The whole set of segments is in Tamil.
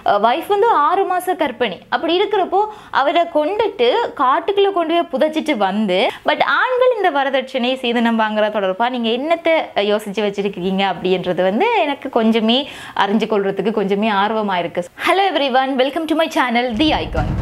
வைஃப் வந்து 6 மாச கர்ப்பிணி. அப்படி இருக்கிறப்போ அவரை கொண்டுட்டு காட்டுக்குள்ள கொண்டு போய் புதைச்சிட்டு வந்து பட் ஆண்கள் இந்த வரதட்சணை சீதனம் வாங்குற தொடர்பா நீங்க என்னத்தை யோசிச்சு வச்சிருக்கீங்க அப்படின்றது வந்து எனக்கு கொஞ்சமே அறிஞ்சு கொள்றதுக்கு கொஞ்சமே ஆர்வமா இருக்கு. Hello everyone, welcome to my channel the icon.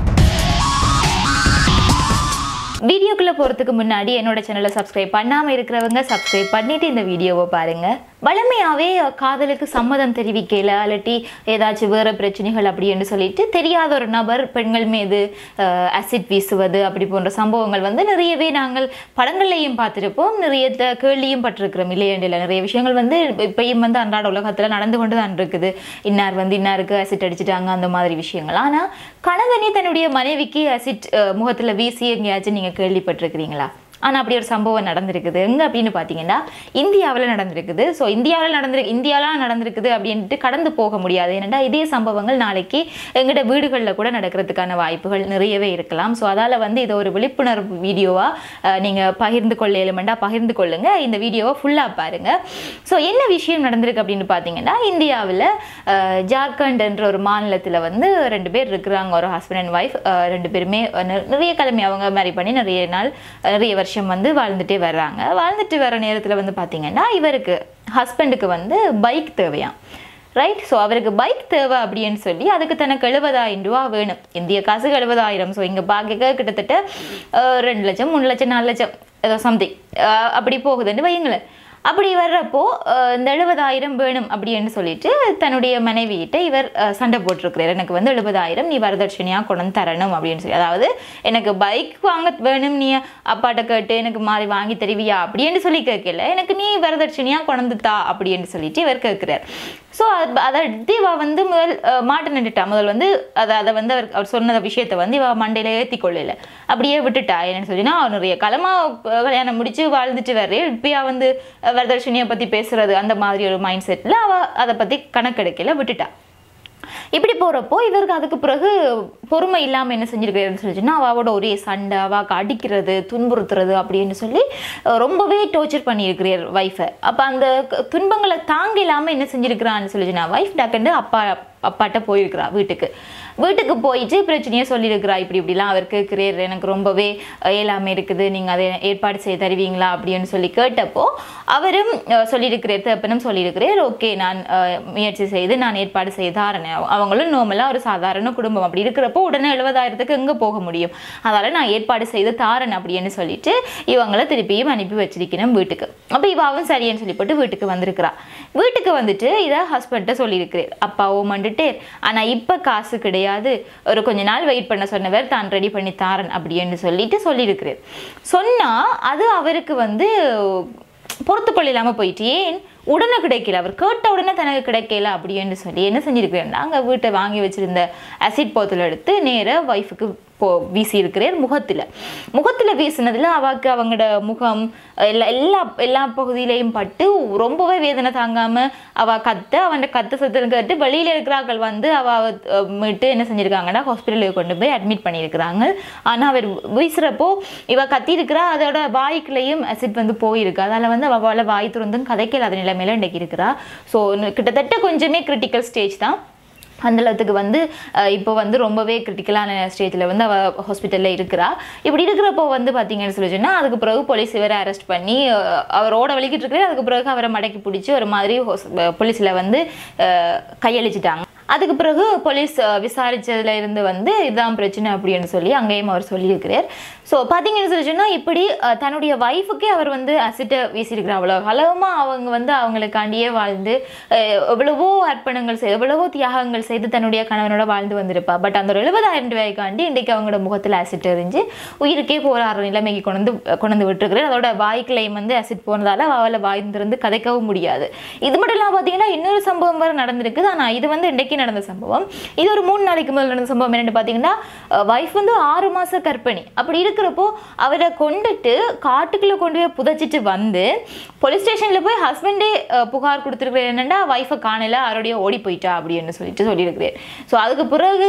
வீடியோக்குள்ள போறதுக்கு முன்னாடி என்னோட சேனலை சப்ஸ்கிரைப் பண்ணாம இருக்கிறவங்க சப்ஸ்கிரைப் பண்ணிட்டு இந்த வீடியோவை பாருங்க. வளமையாவே காதலுக்கு சம்மதம் தெரிவிக்கல அல்லாட்டி ஏதாச்சும் வேற பிரச்சனைகள் அப்படின்னு சொல்லிட்டு தெரியாத ஒரு நபர் பெண்கள் மீது அசிட் வீசுவது அப்படி போன்ற சம்பவங்கள் வந்து நிறையவே நாங்கள் படங்கள்லையும் பார்த்துருப்போம், நிறைய கேள்வியும் பட்டிருக்கிறோம் இல்லையா. நிறைய விஷயங்கள் வந்து இப்பயும் வந்து அன்றாட உலகத்துல நடந்து கொண்டு தான் இருக்குது. இன்னார் வந்து இன்னாருக்கு அசிட் அடிச்சுட்டாங்க அந்த மாதிரி விஷயங்கள். ஆனா கணவனே தன்னுடைய மனைவிக்கு அசிட் முகத்துல வீசி எங்கேயாச்சும் நீங்க கேள்விப்பட்டிருக்கிறீங்களா? ஆனால் அப்படி ஒரு சம்பவம் நடந்திருக்குது. எங்கே அப்படின்னு பார்த்தீங்கன்னா இந்தியாவில் நடந்திருக்குது. ஸோ இந்தியாவில் நடந்திருக்குது அப்படின்ட்டு கடந்து போக முடியாது. ஏன்னா இதே சம்பவங்கள் நாளைக்கு எங்கள்கிட்ட வீடுகளில் கூட நடக்கிறதுக்கான வாய்ப்புகள் நிறையவே இருக்கலாம். ஸோ அதால் வந்து இதை ஒரு விழிப்புணர்வு வீடியோவாக நீங்கள் பகிர்ந்து பகிர்ந்து கொள்ளுங்க. இந்த வீடியோவை ஃபுல்லாக பாருங்கள். ஸோ என்ன விஷயம் நடந்திருக்கு அப்படின்னு பார்த்தீங்கன்னா இந்தியாவில் ஜார்க்கண்ட் என்ற ஒரு மாநிலத்தில் வந்து 2 பேர் இருக்கிறாங்க, ஒரு ஹஸ்பண்ட் அண்ட் ஒய்ஃப். 2 பேருமே நிறைய கிழமை அவங்க மேரி பண்ணி நிறைய வருஷம் வந்து வாழ்ந்துட்டே வர்றாங்க. வாழ்ந்துட்டு வர நேரத்தில் வந்து பார்த்தீங்கன்னா இவருக்கு ஹஸ்பண்டுக்கு வந்து பைக் தேவையாம், ரைட். ஸோ அவருக்கு பைக் தேவை அப்படின்னு சொல்லி அதுக்கு தனக்கு 70,000 ரூபா வேணும், இந்திய காசு 70,000. ஸோ இங்கே பார்க்க கிட்டத்தட்ட 2 லட்சம் 3 லட்சம் 4 லட்சம் ஏதோ சம்திங் அப்படி போகுதுன்னு வையுங்களேன். அப்படி வர்றப்போ இந்த 70,000 வேணும் அப்படின்னு சொல்லிட்டு தன்னுடைய மனைவியிட்ட இவர் சண்டை போட்டிருக்கிறார். எனக்கு வந்து 70,000 நீ வரதட்சணையாக கொண்டு தரணும் அப்படின்னு சொல்லி, அதாவது எனக்கு பைக் வாங்க வேணும், நீ அப்பாட்ட கேட்டு எனக்கு மாதிரி வாங்கி தருவியா அப்படின்னு சொல்லி கேட்கல, எனக்கு நீ வரதட்சணையாக கொண்டு தா அப்படின்னு சொல்லிட்டு இவர் கேட்கிறார். ஸோ அதை இவ வந்து முதல் மாட்டு நின்றுட்டா. முதல் வந்து அதை வந்து அவர் சொன்ன விஷயத்தை வந்து இவ மண்டையில ஏற்றி கொள்ளல, அப்படியே விட்டுட்டா. என்னன்னு சொல்லினா அவர் நிறைய காலமாக கல்யாணம் முடிச்சு வாழ்ந்துட்டு வர்றே இப்பயா வந்து வரதட்சணையை பற்றி பேசுறது அந்த மாதிரி ஒரு மைண்ட் செட்டில் அவள் அதை பற்றி கணக்கெடுக்கல, விட்டுட்டா. இப்படி போகிறப்போ இவருக்கு அதுக்கு பிறகு பொறுமை இல்லாமல் என்ன செஞ்சிருக்கிறதுன்னு சொல்லிச்சுன்னா அவளோட ஒரே சண்டை, அவாக்கு அடிக்கிறது, துன்புறுத்துறது அப்படின்னு சொல்லி ரொம்பவே டோர்ச்சர் பண்ணியிருக்கிறார் ஒய்ஃபை. அப்போ அந்த துன்பங்களை தாங்க இல்லாமல் என்ன செஞ்சிருக்கிறான்னு சொல்லிச்சுன்னா ஒய்ஃப் டக்குன்னு அப்பாட்ட போயிருக்கிறா. வீட்டுக்கு போயிட்டு பிரச்சனையை சொல்லியிருக்கிறா. இப்படிலாம் அவர் கேட்குறார், எனக்கு ரொம்பவே ஏழாமல் இருக்குது, நீங்கள் அதை ஏற்பாடு செய்ய தருவீங்களா அப்படின்னு சொல்லி கேட்டப்போ அவரும் சொல்லியிருக்கிறார், தப்பனும் சொல்லியிருக்கிறார், ஓகே நான் முயற்சி செய்து நான் ஏற்பாடு செய்ய தாரேன். அவங்களும் நார்மலாக ஒரு சாதாரண குடும்பம், அப்படி இருக்கிறப்போ உடனே 70,000க்கு எங்கே போக முடியும், அதனால் நான் ஏற்பாடு செய்து தாரேன் அப்படின்னு சொல்லிட்டு இவங்களை திருப்பியும் அனுப்பி வச்சிருக்கணும் வீட்டுக்கு. அப்போ இவாவும் சரின்னு சொல்லி போட்டு வீட்டுக்கு வந்திருக்கிறா. வீட்டுக்கு வந்துட்டு இதை ஹஸ்பண்ட்டை சொல்லியிருக்கிறார், அப்பாவும் வந்துட்டு ஆனால் இப்போ காசு கிடையாது, ஒரு கொஞ்ச நாள் வெயிட் பண்ண சொன்னவர் தான் ரெடி பண்ணி தாரன் அப்படின்னு சொல்லியிருக்கிறார். சொன்னால் அது அவருக்கு வந்து பொறுத்துக்கொள்ள இல்லாமல் போயிட்டு, ஏன் உடனே கிடைக்கல, அவர் கேட்ட உடனே தனக்கு கிடைக்கல அப்படின்னு சொல்லி என்ன செஞ்சிருக்கிறேன், நாங்கள் வீட்டை வாங்கி வச்சிருந்த அசிட் போத்தல் எடுத்து நேராக ஒய்ஃபுக்கு வீசி இருக்கிறார். முகத்தில் வீசினதில் அவாக்கு அவங்களோட முகம் எல்லா பகுதியிலையும் பட்டு ரொம்பவே வேதனை தாங்காமல் அவன் கத்த சத்தம் கேட்டு வெளியில் இருக்கிறார்கள் வந்து மீட்டு என்ன செஞ்சுருக்காங்கன்னா ஹாஸ்பிட்டலுக்கு கொண்டு போய் அட்மிட் பண்ணியிருக்கிறாங்க. ஆனால் அவர் வீசுகிறப்போ இவ கத்தியிருக்கிறா, அதோட வாய்க்குள்ளேயும் அசிட் வந்து போயிருக்கு. அதனால் வந்து அவளால் வாய் திறந்தும் கதைக்கல நிலைமையில இன்றைக்கி இருக்கிறா. ஸோ கிட்டத்தட்ட கொஞ்சமே கிரிட்டிக்கல் ஸ்டேஜ் தான். அந்தளவுக்கு வந்து இப்போ வந்து ரொம்பவே கிரிட்டிக்கலான ஸ்டேஜில் வந்து அவள் ஹாஸ்பிட்டலில் இருக்கிறா. இப்படி இருக்கிறப்போ வந்து பார்த்தீங்கன்னு சொல்லி சொன்னால் அதுக்கு பிறகு போலீஸ் இவரை அரெஸ்ட் பண்ணி அவரோட வலிக்கிட்டு இருக்கிற, அதுக்கு பிறகு அவரை மடக்கி பிடிச்சி ஒரு மாதிரி போலீஸில் வந்து கையளிச்சிட்டாங்க. அதுக்கு பிறகு போலீஸ் விசாரிச்சதுல இருந்து வந்து இதுதான் பிரச்சனை அப்படின்னு சொல்லி அங்கேயும் அவர் சொல்லியிருக்கிறார். ஸோ பார்த்தீங்கன்னு சொல்லி சொன்னால் இப்படி தன்னுடைய ஒய்ஃபுக்கே அவர் வந்து அசிட்டை வீசியிருக்கிறார். அவ்வளோ அளவுமாக அவங்க வந்து அவங்களுக்காண்டியே வாழ்ந்து எவ்வளவோ அர்ப்பணங்கள் செய்து எவ்வளவோ தியாகங்கள் செய்து தன்னுடைய கணவனோட வாழ்ந்து வந்திருப்பா. பட் அந்த 70,000 ரூபாய்க்காண்டி இன்றைக்கு அவங்களோட முகத்தில் அசிட் எறிஞ்சு உயிருக்கே போராடுற நிலைமைக்கு கொண்டு விட்டுருக்கிறேன். அதோட வாய்க்குலையும் வந்து அசிட் போனதால அவளை வாய்ந்திருந்து கதைக்கவும் முடியாது. இது மட்டும் இல்லாமல் பார்த்தீங்கன்னா இன்னொரு சம்பவம் வேறு நடந்திருக்குது. ஆனால் இது வந்து இன்றைக்கு நடந்த சம்பவம். இது ஒரு 3 நாளைக்கு முதல் நடந்த சம்பவம். என்னன்னு பார்த்தீங்கன்னா வைஃப் வந்து 6 மாச கர்ப்பிணி. அப்படி இருக்கிறப்போ அவரை கொண்டுட்டு காட்டுக்குள்ள கொண்டு போய் புதைச்சிட்டு வந்து போலீஸ் ஸ்டேஷன்ல போய் ஹஸ்பண்டே புகார் கொடுத்துருக்கிறார். என்னன்னா வைஃபை காணல, அவருடைய ஓடி போயிட்டா அப்படின்னு சொல்லியிருக்கிறேன். ஸோ அதுக்கு பிறகு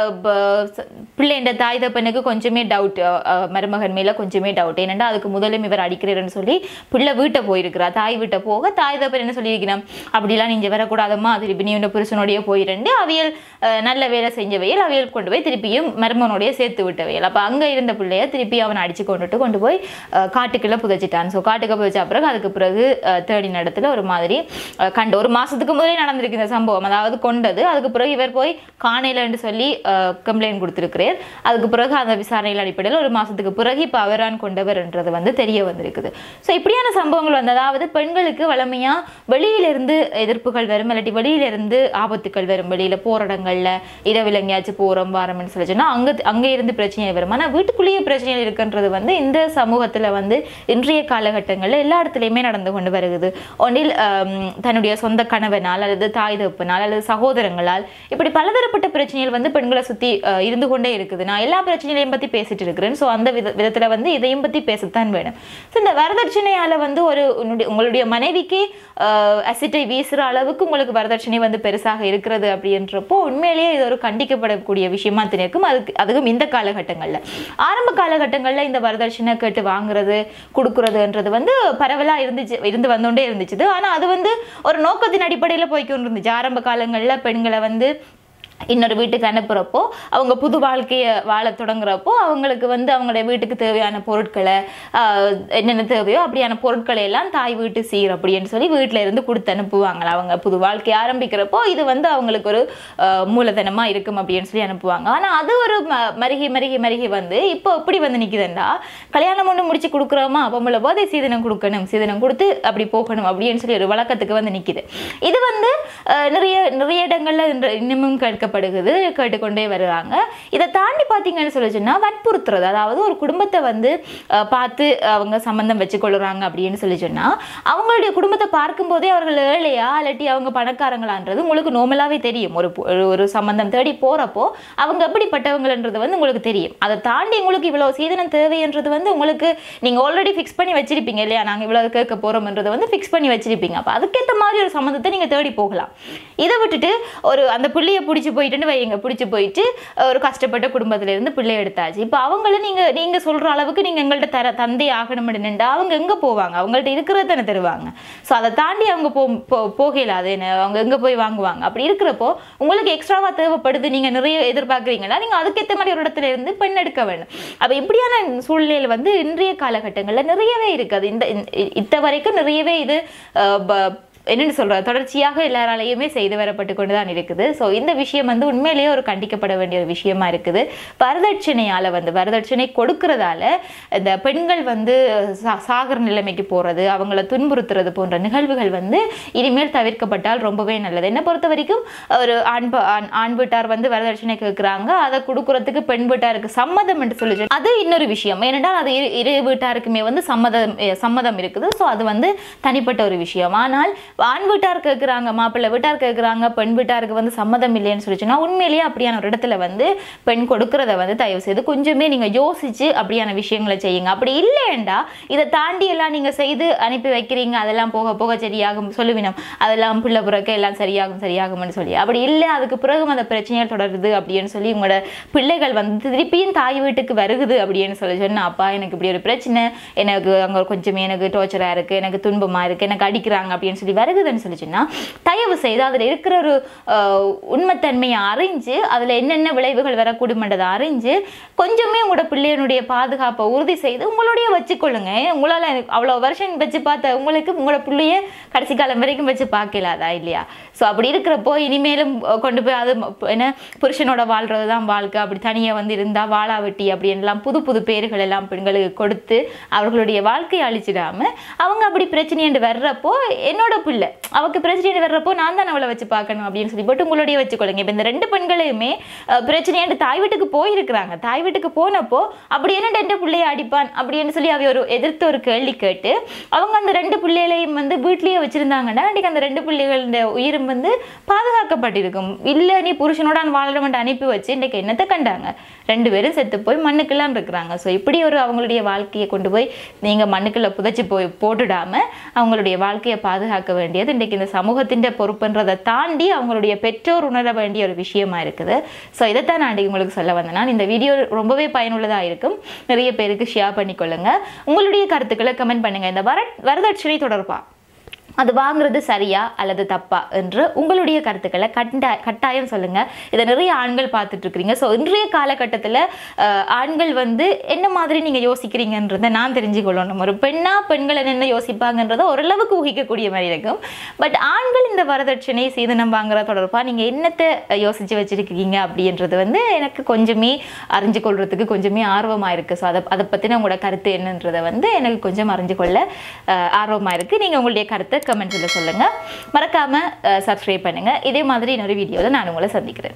பிள்ளைண்ட தாய் தப்பனுக்கு கொஞ்சமே டவுட், மருமகன் மேல கொஞ்சமே டவுட். என்னன்னா அதுக்கு முதலும் இவர் அடிக்கிறேன்னு சொல்லி பிள்ளை வீட்டை போயிருக்கிறா. தாய் வீட்டை போக தாய் தப்பன் என்ன சொல்லியிருக்கிறான், அப்படிலாம் நீங்க வரக்கூடாதம்மா, திருப்பி நீ புருஷனோடைய போயிரு வேண்டி அவியல் நல்ல வேலை செஞ்சவையில் அவியல் கொண்டு போய் திருப்பியும் மருமகனோடைய சேர்த்து விட்டவையில். அப்போ அங்கே இருந்த பிள்ளைய திருப்பி அவனை அடித்து கொண்டு போய் காட்டுக்குள்ளே புதைச்சிட்டான். ஸோ காட்டுக்கு புதைச்ச பிறகு அதுக்கு பிறகு தேடின இடத்துல ஒரு மாதிரி கண்டு ஒரு மாதத்துக்கு முதலே நடந்திருக்கு இந்த சம்பவம். அதாவது கொண்டது அதுக்கு பிறகு இவர் போய் காணையிலன்னு சொல்லி கம்ப்ளைண்ட் கொடுத்துருக்கிறார். அதுக்கு பிறகு அந்த விசாரணையில் அடிப்படையில் ஒரு மாதத்துக்கு பிறகு இப்போ அவரான் கொண்டவர்ன்றது தெரிய வந்திருக்குது. ஸோ இப்படியான சம்பவங்கள் அதாவது பெண்களுக்கு வளமையாக வெளியிலிருந்து எதிர்ப்புகள் வரும், இல்லாட்டி வெளியிலிருந்து ஆபத்துக்கள் வரும். வெளியில் போராடங்களில் இரவில் எங்கேயாச்சும் போகிறோம் வாரம்னு சொல்லி சொன்னால் அங்கே இருந்து பிரச்சனைகள் வரும். ஆனால் வீட்டுக்குள்ளேயே பிரச்சனைகள் இருக்குன்றது இந்த சமூகத்தில் இன்றைய காலகட்டங்களில் எல்லா இடத்துலையுமே நடந்து கொண்டு வருகிறது. ஒன்றில் தன்னுடைய சொந்த கணவனால் அல்லது தாய் தகப்பனால் அல்லது சகோதரங்களால் இப்படி பலதரப்பட்ட பிரச்சனைகள் பெண்களை சுற்றி இருந்து கொண்டே இருக்குது. நான் எல்லா பிரச்சனைகளையும் பற்றி பேசிட்டு இருக்கிறேன். ஸோ அந்த விதத்தில் இதையும் பற்றி பேசத்தான் வேணும். ஸோ இந்த வரதட்சணையால் உங்களுடைய மனைவிக்கு அசிட்டை வீசுகிற அளவுக்கு உங்களுக்கு வரதட்சணை பெருசாக இருக்கிறது அப்படின்றப்போ உண்மையிலேயே இது ஒரு கண்டிக்கப்படக்கூடிய விஷயமா இருக்கும். அதுவும் இந்த காலகட்டங்களில் ஆரம்ப காலகட்டங்களில் இந்த வரதட்சணை கேட்டு வாங்குறது கொடுக்குறதுன்றது பரவலாக இருந்து வந்தோண்டே இருந்துச்சு. ஆனால் அது ஒரு நோக்கத்தின் அடிப்படையில் போய்க்கொண்டு இருந்துச்சு. ஆரம்ப காலங்களில் பெண்களை இன்னொரு வீட்டுக்கு அனுப்புகிறப்போ அவங்க புது வாழ்க்கையை வாழ தொடங்குறப்போ அவங்களுக்கு அவங்களுடைய வீட்டுக்கு தேவையான பொருட்களை என்னென்ன தேவையோ அப்படியான பொருட்களை எல்லாம் தாய் வீட்டு சீர் அப்படின்னு சொல்லி வீட்டில் இருந்து கொடுத்து அனுப்புவாங்க. அவங்க புது வாழ்க்கையை ஆரம்பிக்கிறப்போ இது அவங்களுக்கு ஒரு மூலதனமாக இருக்கும் அப்படின்னு சொல்லி அனுப்புவாங்க. ஆனால் அது ஒரு மருகி இப்போ எப்படி நிற்குதுண்டா, கல்யாணம் ஒன்று முடிச்சு கொடுக்குறோமா அப்போ போதே சீதனம் கொடுக்கணும், சீதனம் கொடுத்து அப்படி போகணும் அப்படின்னு சொல்லி ஒரு வழக்கத்துக்கு நிற்குது. இது நிறைய இடங்கள்ல இன்னமும் கேட்டுக்கொண்டே வருவாங்க. இதை தாண்டி பார்த்தீங்கன்னு சொல்லிச்சுன்னா வற்புறுத்துறது, அதாவது ஒரு குடும்பத்தை பார்த்து அவங்க சம்பந்தம் வச்சுக்கொள்ளுறாங்க அப்படின்னு சொல்லி சொன்னா அவங்களுடைய குடும்பத்தை பார்க்கும் போதே அவர்கள் ஏழையா இல்லாட்டி அவங்க பணக்காரங்களான்றது உங்களுக்கு நார்மலாவே தெரியும். ஒரு சம்பந்தம் தேடி போறப்போ அவங்க எப்படிப்பட்டவங்கன்றது உங்களுக்கு தெரியும். அதை தாண்டி உங்களுக்கு இவ்வளவு சீதனம் தேவைன்றது உங்களுக்கு நீங்க ஆல்ரெடி ஃபிக்ஸ் பண்ணி வச்சிருப்பீங்க இல்லையா, நாங்க இவ்வளவு கேட்க போறோம்ன்றது ஃபிக்ஸ் பண்ணி வச்சிருப்பீங்க. அப்ப அதுக்கேற்ற மாதிரி ஒரு சம்பந்தத்தை நீங்க தேடி போகலாம். இதை விட்டுட்டு அந்த பிள்ளைய பிடிச்சி போயிட்டுன்னு வைங்க, பிடிச்சி போயிட்டு ஒரு கஷ்டப்பட்ட குடும்பத்துல இருந்து பிள்ளை எடுத்தாச்சு. இப்போ அவங்கள நீங்க சொல்ற அளவுக்கு நீங்க எங்கள்கிட்ட தந்தை ஆகணும்னு அவங்க எங்க போவாங்க, அவங்கள்ட்ட இருக்கிறத தானே தருவாங்க. ஸோ அதை தாண்டி அவங்க போகல, அது என்ன அவங்க எங்க போய் வாங்குவாங்க. அப்படி இருக்கிறப்போ உங்களுக்கு எக்ஸ்ட்ராவா தேவைப்படுது, நீங்க நிறைய எதிர்பார்க்குறீங்கன்னா நீங்க அதுக்கேற்ற மாதிரி ஒரு இடத்துல இருந்து பெண் எடுக்க வேண்டும். அப்ப இப்படியான சூழ்நிலையில் இன்றைய காலகட்டங்கள்ல நிறையவே இருக்குது. இத்த வரைக்கும் நிறையவே இது என்னென்னு சொல்கிறது தொடர்ச்சியாக எல்லாராலையுமே செய்து வரப்பட்டு கொண்டு தான் இருக்குது. ஸோ இந்த விஷயம் உண்மையிலேயே ஒரு கண்டிக்கப்பட வேண்டிய ஒரு விஷயமா இருக்குது. வரதட்சணையால் வரதட்சணை கொடுக்கறதால இந்த பெண்கள் சாகர நிலைமைக்கு போகிறது, அவங்கள துன்புறுத்துறது போன்ற நிகழ்வுகள் இனிமேல் தவிர்க்கப்பட்டால் ரொம்பவே நல்லது. என்னை பொறுத்த வரைக்கும் ஒரு ஆண் வீட்டார் வரதட்சணை கேட்குறாங்க, அதை கொடுக்கறதுக்கு பெண் வீட்டாருக்கு சம்மதம் என்று சொல்லி அது இன்னொரு விஷயம். ஏனென்றால் அது இரு வீட்டாருக்குமே சம்மதம் இருக்குது. ஸோ அது தனிப்பட்ட ஒரு விஷயம். ஆனால் ஆண் வீட்டார் கேட்குறாங்க, மாப்பிள்ளை வீட்டார் கேட்குறாங்க, பெண் வீட்டாருக்கு சம்மதம் இல்லைன்னு சொல்லிச்சுன்னா உண்மையிலேயே அப்படியான ஒரு இடத்துல பெண் கொடுக்கறத தயவு செய்து கொஞ்சமே நீங்க யோசிச்சு அப்படியான விஷயங்களை செய்யுங்க. அப்படி இல்லைண்டா இதை தாண்டி எல்லாம் நீங்க செய்து அனுப்பி வைக்கிறீங்க, அதெல்லாம் போக போக சரியாகும் சொல்லுவினோம், அதெல்லாம் பிள்ளை புறக்க எல்லாம் சரியாகும்னு சொல்லி அப்படி இல்லை, அதுக்கு பிறகு அந்த பிரச்சனைகள் தொடருது அப்படின்னு சொல்லி உங்களோட பிள்ளைகள் திருப்பியும் தாய் வீட்டுக்கு வருகுது அப்படின்னு சொல்லி சொன்னா, அப்பா எனக்கு இப்படி ஒரு பிரச்சனை, எனக்கு அங்கே கொஞ்சமே எனக்கு டோர்ச்சரா இருக்கு, எனக்கு துன்பமா இருக்கு, எனக்கு அடிக்கிறாங்க அப்படின்னு சொல்லி வருகுதுன்னு சொல்லிச்சுன்னா தயவு செய்து அதில் இருக்கிற ஒரு உண்மைத்தன்மையை அறிஞ்சு அதில் என்னென்ன விளைவுகள் வரக்கூடும்ன்றதை அறிஞ்சு கொஞ்சமே உங்களோட பிள்ளையனுடைய பாதுகாப்பை உறுதி செய்து உங்களுடைய வச்சுக்கொள்ளுங்க. உங்களால் அவ்வளோ வருஷம் வச்சு பார்த்த உங்களுக்கு உங்களோட பிள்ளைய கடைசி காலம் வரைக்கும் வச்சு பார்க்கலாதா இல்லையா? ஸோ அப்படி இருக்கிறப்போ இனிமேலும் கொண்டு போய் அது என்ன புருஷனோட வாழ்றது தான் வாழ்க்கை, அப்படி தனியாக இருந்தால் வாழா வெட்டி அப்படின்லாம் புது புது பேர்கள் எல்லாம் பெண்களுக்கு கொடுத்து அவர்களுடைய வாழ்க்கையை அழிச்சிடாம அவங்க அப்படி பிரச்சனை என்று வர்றப்போ என்னோட பிள்ளை அவருக்கு பிரச்சனை வர்றப்போ நான் தான் அவளை வச்சு பார்க்கணும் அப்படின்னு சொல்லி போட்டு உங்களுடைய வச்சுக்கொள்ளுங்க. இப்போ இந்த ரெண்டு பெண்களையுமே பிரச்சனையாண்டு தாய் வீட்டுக்கு போயிருக்கிறாங்க. தாய் வீட்டுக்கு போனப்போ அப்படி என்ன ரெண்டு பிள்ளைய அடிப்பான் அப்படின்னு சொல்லி அவை ஒரு எதிர்த்து ஒரு கேள்வி கேட்டு அவங்க அந்த ரெண்டு பிள்ளைகளையும் வீட்லேயே வச்சிருந்தாங்கன்னா அன்றைக்கு அந்த ரெண்டு பிள்ளைகளோட உயிரும் பாதுகாக்கப்பட்டிருக்கும். இல்லை நீ புருஷனோட வாழணும்னு அனுப்பி வச்சு இன்றைக்கு என்னத்தை கண்டாங்க, ரெண்டு பேரும் செத்து போய் மண்ணுக்கெல்லாம் இருக்கிறாங்க. ஸோ இப்படி ஒரு அவங்களுடைய வாழ்க்கையை கொண்டு போய் நீங்கள் மண்ணுக்குள்ளே புதைச்சி போட்டுடாம அவங்களுடைய வாழ்க்கையை பாதுகாக்க வேண்டியது இன்றைக்கு இந்த சமூகத்தின் பொறுப்புன்றதை தாண்டி அவங்களுடைய பெற்றோர் உணர வேண்டிய ஒரு விஷயமா இருக்குது. ஸோ இதைத்தான் நான் அன்றைக்கு உங்களுக்கு சொல்ல வந்தேன்னா இந்த வீடியோ ரொம்பவே பயனுள்ளதாக இருக்கும். நிறைய பேருக்கு ஷேர் பண்ணிக்கொள்ளுங்க. உங்களுடைய கருத்துக்களை கமெண்ட் பண்ணுங்க. இந்த வரதட்சணை தொடர்பாக அது வாங்குறது சரியா அல்லது தப்பா என்று உங்களுடைய கருத்துக்களை கட்டாயம் சொல்லுங்க. இதை நிறைய ஆண்கள் பார்த்துட்டு இருக்கிறீங்க. ஸோ இன்றைய காலகட்டத்தில் ஆண்கள் வந்து என்ன மாதிரி நீங்க யோசிக்கிறீங்கன்றதை நான் தெரிஞ்சுக்கொள்ளணும். ஒரு பெண்கள் என்ன யோசிப்பாங்கன்றதை ஓரளவுக்கு ஊகிக்கக்கூடிய மாதிரி இருக்கும். பட் ஆண்கள் இந்த வரதட்சணை சீதனம் வாங்குற தொடர்பாக நீங்க என்னத்தை யோசிச்சு வச்சிருக்கீங்க அப்படின்றது வந்து எனக்கு கொஞ்சமே அறிஞ்சு கொள்றதுக்கு கொஞ்சமே ஆர்வமாக இருக்கு. ஸோ அதை பற்றின உங்களோட கருத்து என்னன்றதை வந்து எனக்கு கொஞ்சம் அறிஞ்சு கொள்ள ஆர்வமாக இருக்கு. நீங்க உங்களுடைய கருத்தை கமெண்ட்ஸில் சொல்லுங்க. மறக்காம சப்ஸ்கிரைப் பண்ணுங்க. இதே மாதிரி இன்னொரு வீடியோவில் நான் உங்களை சந்திக்கிறேன்.